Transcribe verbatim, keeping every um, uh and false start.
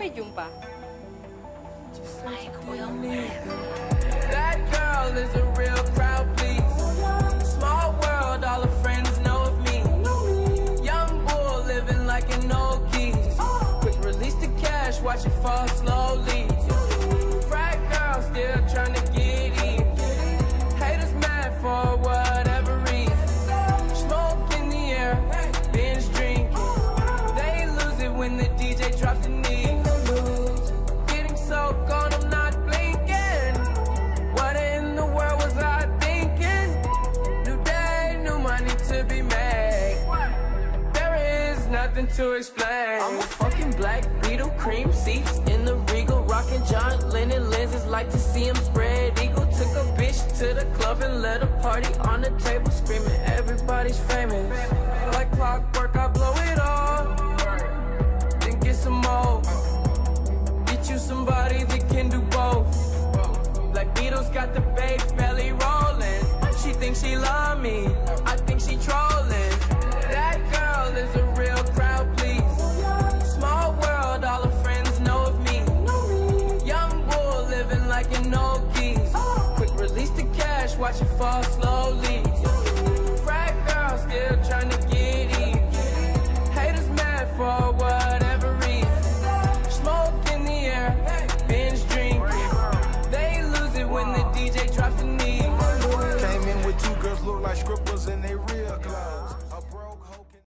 Sampai jumpa. That girl is a real crowd, please. Small world, all her friends know of me. Young bull living like an old geese. Quick release the cash, watch it fall slowly. Frat girl still trying to get in. Haters mad for whatever reason. Smoke in the air, binge drinking. They lose it when the D J drops the knee. Getting so gone, I'm not blinking. What in the world was I thinking? New day, new money to be made. There is nothing to explain. I'm a fucking black Beetle, cream seats in the Regal, rocking John Lennon lenses, like to see him spread eagle. Took a bitch to the club and let a party on the table, screaming everybody's famous. Like clockwork, I blow it all, then get some more. Get you somebody that can do both. Black Beatles got the babes belly rolling. She thinks she love me, I think she trolling. That girl is a real crowd, please. Small world, all her friends know of me. Young bull living like an old geese. Quick release the cash, watch it fall slowly. Frat girl still trying to get in. Haters mad for whatever reason. Smoke in the air, binge drinking. They lose it when the D J drops the knee. Came in with two girls, look like script